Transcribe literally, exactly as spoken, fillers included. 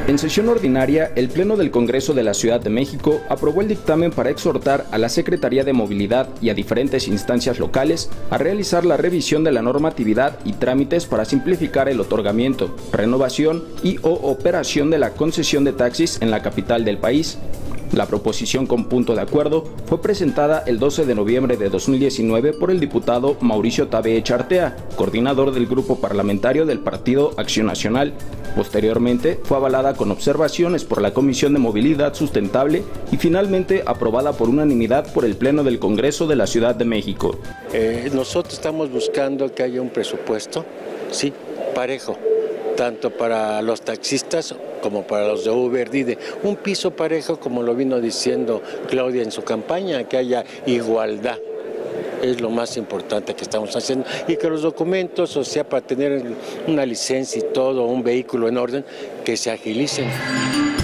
En sesión ordinaria, el Pleno del Congreso de la Ciudad de México aprobó el dictamen para exhortar a la Secretaría de Movilidad y a diferentes instancias locales a realizar la revisión de la normatividad y trámites para simplificar el otorgamiento, renovación y o operación de la concesión de taxis en la capital del país. La proposición con punto de acuerdo fue presentada el doce de noviembre de dos mil diecinueve por el diputado Mauricio Tabe Echartea, coordinador del grupo parlamentario del Partido Acción Nacional. Posteriormente, fue avalada con observaciones por la Comisión de Movilidad Sustentable y finalmente aprobada por unanimidad por el Pleno del Congreso de la Ciudad de México. Eh, nosotros estamos buscando que haya un presupuesto, sí, parejo, tanto para los taxistas como para los de Uber, Dide, un piso parejo, como lo vino diciendo Claudia en su campaña, que haya igualdad. Es lo más importante que estamos haciendo, y que los documentos, o sea, para tener una licencia y todo, un vehículo en orden, que se agilicen.